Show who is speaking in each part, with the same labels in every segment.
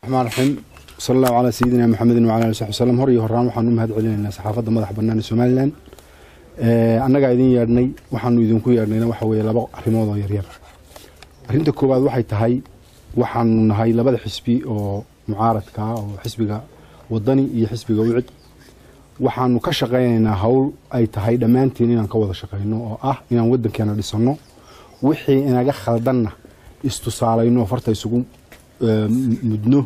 Speaker 1: الرحمن الرحيم صلى الله على سيدنا محمد وعلى اله وصحبه وسلم. هوري هورaan waxaan u mahad celinaynaa saxaafadda madax bannaan Soomaaliland annaga idin yeernay waxaanu idinku yeernayna waxa weeye laba arrimood oo yaryar. Arrinta koowaad waxay tahay waxaanu nahay labada xisbi oo mucaaradka oo xisbiga wadani iyo xisbiga wicid waxaanu ka shaqeynaynaa hawl ay tahay dhamaantiin inaan ka wada shaqeyno oo ah inaan wadankeena dhisano wixii inaga khaldanna istusaalayno farta isugu mudno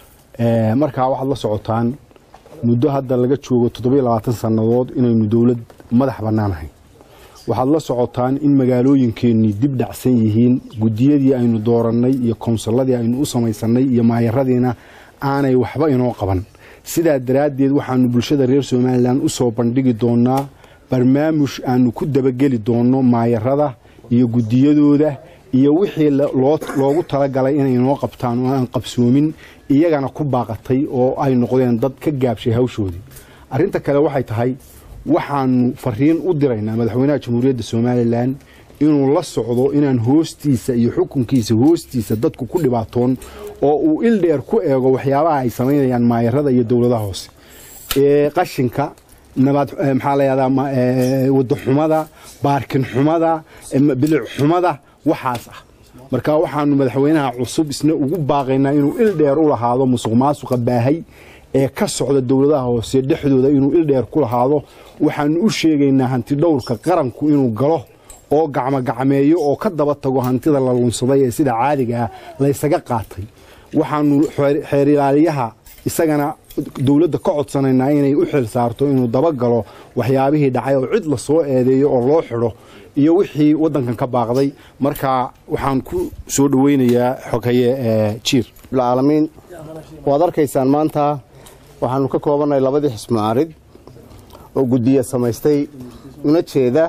Speaker 1: marka waxaad la socotaan muddo hadda laga joogo 27 sanadood inaynu dawlad madax bannaanahay. waxaad la socotaan in magaalooyinkeennii dib dhacsan yihiin gudiyadii aynu dooranay iyo konsuladii aynu u samaysanay iyo maayaradiina aanay waxba inoo qaban. sidaa daraadeed waxaanu bulshada reer Soomaaliland u soo bandhigi doonaa barnaamij aanu ku dabageli doono maayarada iyo gudiyadooda iyo wixii loogu talagalay inay inoo qabtaan oo aan qabsoomin iyagana ku baaqatay oo ay noqdeen dad ka gaabshay hawshoodii. arrinta kale waxay tahay waxaanu fariin u diraynaa madaxweynaha Jamhuuriyadda Soomaaliland inuu la socdo inaan hoostiisa iyo xukunkiisa hoostiisa dadku ku dhibaatoon oo uu il dheer ku eego waxyaabaha ay sameynayaan maayarada iyo dawladaha hoose qashinka nabad maxaa la yiraahdaa wada xumada baarkin xumada bilic xumada waxaas ah. marka waxaanu madaxweynaha cusub isna ugu baaqaynaa inuu il dheer u lahaado musuqmaasuqa baahay ee ka socda dawladaha hoose dhexdooda inuu il dheer ku lahaado. waxaanu u sheegaynaa hanti dhowrka qaranku inuu galo oo gacmeeyo oo ka daba tago hantida la lunsaday ee sida caadiga ah la isaga qaatay. waxaanu xeer ilaaliyaha isagana dawladda ka codsanaynaa inay u xil saarto inuu daba galo waxyaabihii dhacay oo cid la soo eedeeyo oo loo xidho iyo wixii wadankan ka baaqday. marka waxaan ku soo dhaweynayaa xogaye jiir
Speaker 2: العالمين waad arkaysaan maanta waxaanu ka koobanahay labadii xisbi mucaarid oo gudiya samaystay una jeeda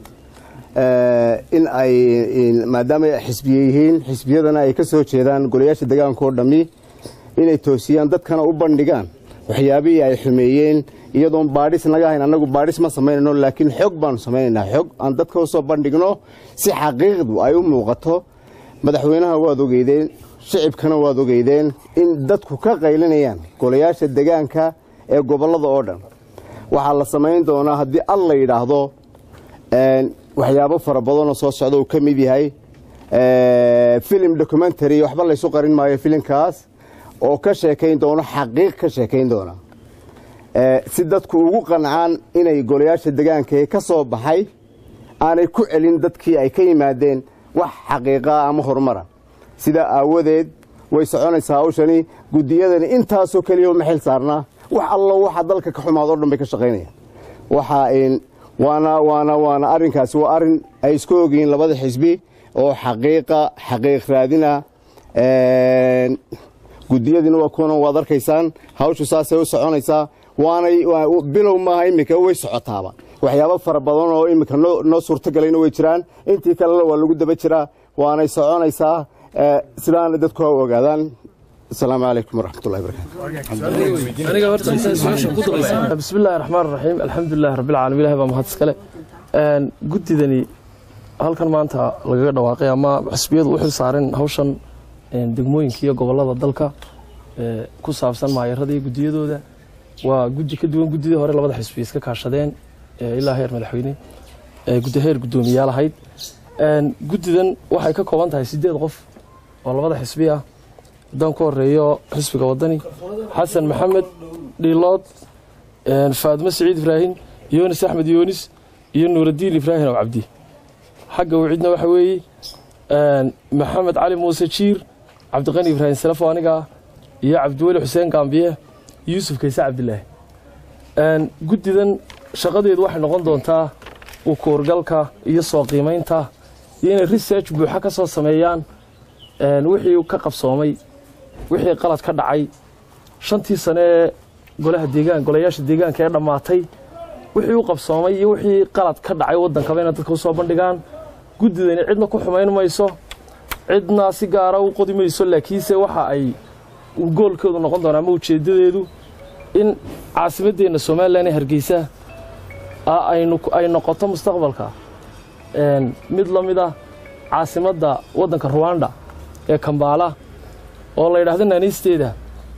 Speaker 2: in ay maadaama xisbiyihiin xisbiyadana ay ka soo jeedaan golayaasha deegaanka oo dhami inay toosiyaan dadkana u bandhigaan waxyaabihii ay xumeeyeen iyadoo baadhis naga hayn anagu baadhis ma sameynayno laakiin xog baan sameynaa xog aan dadka u soo bandhigno si xaqiiqdu ay u muuqato. madaxweynaha waad ogeydeen shicibkana waad ogeydeen in dadku ka qaylinayaan golayaasha deegaanka ee gobolada oo dhan. waxaa la sameyn doonaa haddii alla yidhaahdo waxyaabo fara badan oo soo socda uu ka mid yahay film documentary waxba la isu qarin maayo filimkaas oo ka sheekayn doono xaqiiq ka sheekayn doona si dadku ugu qancaan inay golayaasha deegaanka ka soo baxay aanay ku celin dadkii ay ka yimaadeen wax xaqiiqa ama horumar. sida aawadeed way soconaysaa hawshani gudiyadani intaasoo kaliya ma xil saarnaa wax alla waxa dalka ka xumaado dhan bay ka shaqeynayaan. waxa waana arrinkaasi waa arrin ay isku ogyihiin labada xisbi oo xaqiiq raadina gudiyadina waa kuwan waad arkaysaan hawshu saasay u soconaysaa waanay bilow maaha imika way socotaaba waxyaabo fara badan oo imika noo suurtagelayna way jiraan intii kale waa lagu daba jiraa waanay soconaysaa sidaana dadku ha ogaadaan. السلام عليكم ورحمة الله وبركاته.
Speaker 3: بسم الله الرحمن الرحيم الحمد لله رب العالمين إلهي بمهد سكله قديدني halkan maanta laga dhawaaqay ama xisbiyadu u xil saareen hawshan degmooyinka gobolada dalka ku saabsan maayaradii gudiyadooda waa gudi ka duwan gudidii hore labada xisbi iska kaashadeen ilaa heer madaxweyne heer gudoomiyaal ahayd. gudidan waxay ka kooban tahay 8 qof oo labada xisbi ah dan ku horeeyo xisbiga wadani xasan maxamed dhilood faadmo saciid ibraahim yoonis axmed yoonis iyo nuuraddiin ibraahim abdi. xagga wicidna waxa weeye maxamed cali muuse jiir cabdiqani ibraahim salafo aniga iyo cabdiweli xuseen gaambiye yuusuf kaysa cabdilaahi. gudidan shaqadeedu waxay noqon doontaa u koorgalka iyo soo qiimaynta iyo inay research buuxa ka soo sameeyaan wixii ka qabsoomay wixii qalad ka dhacay 5 sano ee golayaasha deegaanka ee dhamaatay wixii u qabsoomay iyo wixii qalad ka dhacay wadanka bayna dadka soo bandhigaan. gudidani cidna ku xumayn mayso cidna si gaar ah u qodi mayso laakiinse waxa ay goolkoodu noqon doonaa ama ujeedadeedu in caasimadeena Soomaaliland Hargeysa ay noqoto mustaqbalka mid la mid ah caasimadda wadanka Rwanda ee Kampala oo la yiraahdo naanisteeda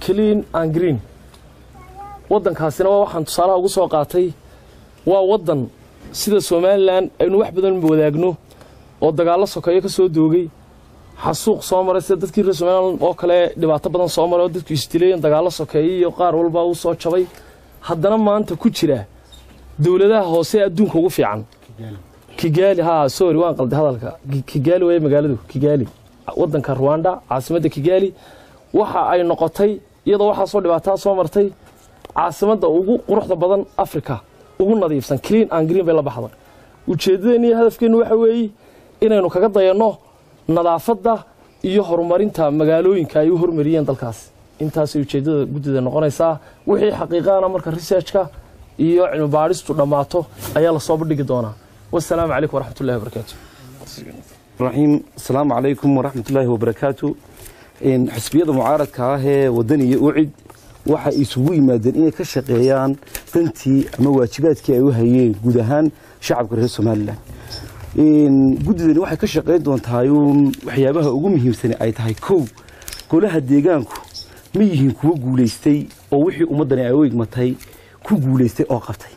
Speaker 3: clean and green waddankaasina waa waxaan tusaalaha ugu soo qaatay waa waddan sida Somaliland aynu wax badan wadaagno oo dagaalo sokeeyo ka soo doogay xasuuq soo maray sida dadkii reer Somaliland oo kale dhibaato badan soo maray oo dadku istileeyeen dagaalo sokeeyo iyo qaar walba uu soo jabay haddana maanta ku jira dawladaha hoose adduunka ugu fiican Kigali waan qalday hadalka Kigali way magaaladu Kigali waddanka Rwanda caasimadda Kigali waxa ay noqotay iyadoo waxa soo dhibaato soo martay caasimadda ugu quruxda badan Afrika ugu nadiifsan clean and green bay la baxday ujeedadeena iyo hadafkeenu waxa weeye inaynu kaga dayano nadaafadda iyo horumarinta magaalooyinka ay u hormariyeen dalkaas intaas ay ujeedada guddida noqonaysaa wixii xaqiiqana marka researchka iyo cilmi baaristu dhamaato ayaa la soo bandhigi doonaa والسلام عليكم ورحمة الله وبركاته.
Speaker 4: الرحيم السلام عليكم ورحمة الله وبركاته. إن حسبية معارض كاه ودني يوعد waxa isugu yimaadeen inay ka shaqeeyaan dantii ama waajibaadkii ay u hayeen guud ahaan shacabka reer Soomaaliland guddidani waxay ka shaqeyn doontaa waxyaabaha ugu muhiimsan ay tahay koow golaha deegaanku ma yihiin kuwa guuleystay oo wixii ummadani ay u igmatay ku guuleystay oo qabtay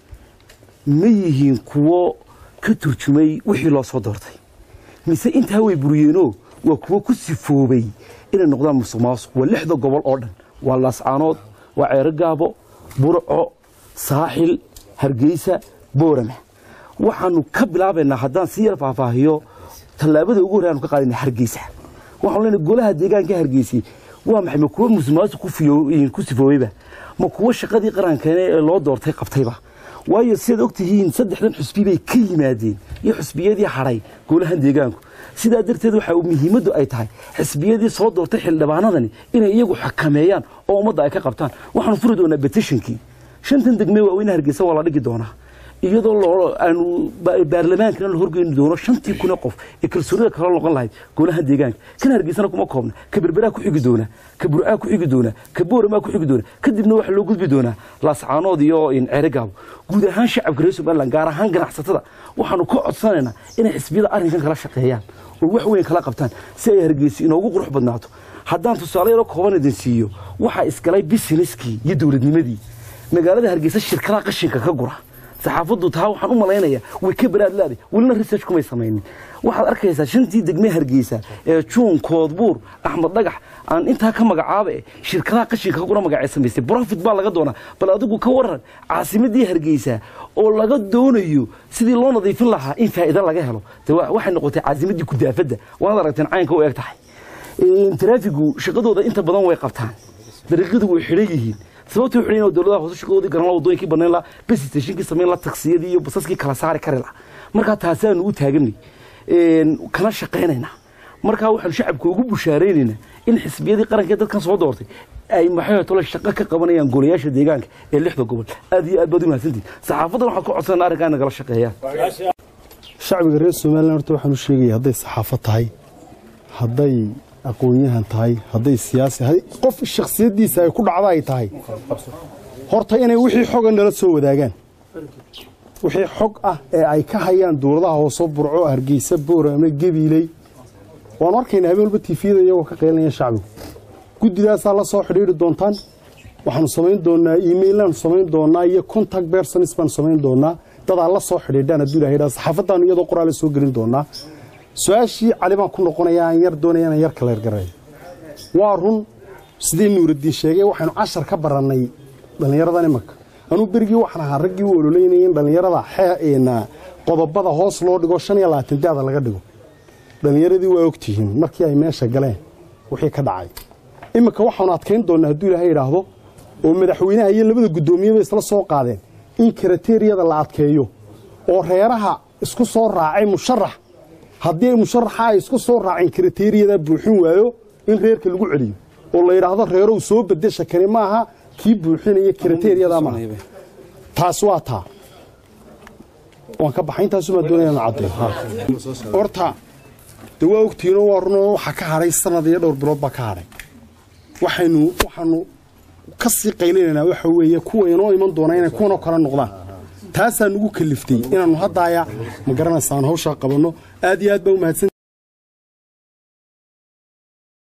Speaker 4: ma yihiin kuwa ka turjumay wixii loo soo doortay mise intaa way buriyeenoo waa kuwa ku sifoobay inay noqdaan musuqmaasuq waa lixda gobol oo dhan waa Laascaanood waa Ceergaabo Burco Saaxil Hargeysa Boorama waxaanu ka bilaabaynaa haddaan si yar faahfaahiyo tallaabada ugu horreeyaan ka qaadinay Hargeysa waxaan leenahay golaha deegaanka Hargeysa waa maxay ma kuwa musuqmaasuq ku sifoobayba ma kuwa shaqadii qaranka ee loo doortay qabtayba waayo sida ogtihiin saddexdan xusbi bay ka yimaadeen iyo xusbiyadii haray golaha deegaanku sida darteed waxa muhiimadu ay tahay xisbiyadii soo doortay xildhibaanadani inay iyagu xakameeyaan oo ummadda ay ka qabtaan waxaan furi doonaa petitionkii shantan degme waa in Hargeysa wala dhigi doonaa iyadoo aanu baarlamaanka la horgeyn doono 5,000 qof ee kalsoonida kala noqon lahayd golaha deegaanka kan Hargeysana kuma koobna ka Berbera ku xigi doona ka Burca ku xigi doona ka Boorama ku xigi doona kadibna waxa loo gudbi doonaa Laascaanood iyo Ceergaabo guud ahaan shacabka reer Soomaaliland gaar ahaan ganacsatada waxaanu ku codsanaynaa inay xisbiyada arrinkan kala shaqeeyaan oo wax weyn kala qabtaan si ay Hargeysa inoogu qurux badnaato haddaan tusaale yar kooban idin siiyo waxa iskalay businesskii iyo dawladnimadii magaalada Hargeysa shirkadaha qashinka ka gura saxaafaddu taa waxaan u maleynayaa way ka baraad laaday walina research kuma sameeynin waxaad arkaysaa shantii degme Hargeysa ee Juun Koodbuur Axmed Dhagax aan inta ka magacaabo shirkadaha qashinka ka gura magacay sameeyay profit baa laga doonaa bal adigu ka waran caasimadii Hargeysa oo laga doonayo sidii loo nadiifin lahaa in faa'iido laga helo waxay noqotay caasimadii ku daafada waana aragteen caynka u eegtahay traafigu shaqadooda inta badan way qabtaan dariiqadu way xidhan yihiin sababtoo xidhan dawladda hoose shaqadoodii garan la wadooyinkii banaan la bus stationkii sameyn la taksiyadii iyo basaskii kala saari kari la marka taasaan ugu taaganay kana shaqeynayna marka waxaan shacabka ugu bushaareynayna in xisbiyadii qaranka dadkan soo doortay ay maxay tolo shaqo ka qabanayaan golayaasha deegaanka ee lixda gobol aad iyo aad baad u mahadsantihiin saxaafadda waxaan ku codsanaa arrinkan nagala shaqeeyaan
Speaker 1: shacbiga reer Soomaaliland horta waxaan u sheegay hadday saxaafad tahay hadday aqoonyahan tahay hadday siyaasi qof shakhsiyadiisa ay ku dhacdo ay tahay horta inay wixii xog nala soo wadaagaan wixii xog ah ee ay ka hayaan dawladaha hoose Burco Hargeysa Boorama Gabiley waan arkaynaa habeenba TV-da iyagoo ka qeelinaya shacbiga guddidaas la soo xiriiri doontaan waxaanu samayn doonaa email-aan samayn doonaa iyo contact persons baan samayn doonaa dad la soo xiriiraan haddii ilaahay raa saxaafaddan iyadoo qoraal soo gelin doonaa su'aashii cali baan ku noqonayaa yar doonayaan yar kala garay waa run sidii Nuuruddin sheegay waxaanu 10 ka baranay dhalinyarada nimanka anu berigii waxaan ahaa raggii u ololeynayeen dhalinyarada xeeena qodobada hoos loo dhigo 25 daada laga dhigo dhalinyaradii waa ogtihiin markii ay meesha galeen wixii ka dhacay imika waxaanu adkeyn doonaa haddii ilaahay yiraahdo oo madaxweynaha iyo labada gudoomiyada isla soo qaadeen in kriteeriyada la adkeeyo oo reeraha isku soo raacay musharax haddii musharaxa ay isku soo raacin kriteeriyada buuxin waayo in reerka lagu celiyo oo la yiraahdo reerow soo bedesha kari maaha kii buuxinaya kriteeriyada ma taas waa taa waan ka baxay intaas uma doonayaan caddeey horta dawaa ogtiino waa runo waxa ka haray sanad iyo dhowr bilood ba ka haray waxaanu ka sii qaylinayna waxa weeye kuwa inoo iman doona inay kuwa kala noqdaan taasaan ugu kaliftay inaanu haddaaya ma garanaysaan hawsha qabanno aad iyo aad baa u mahadsan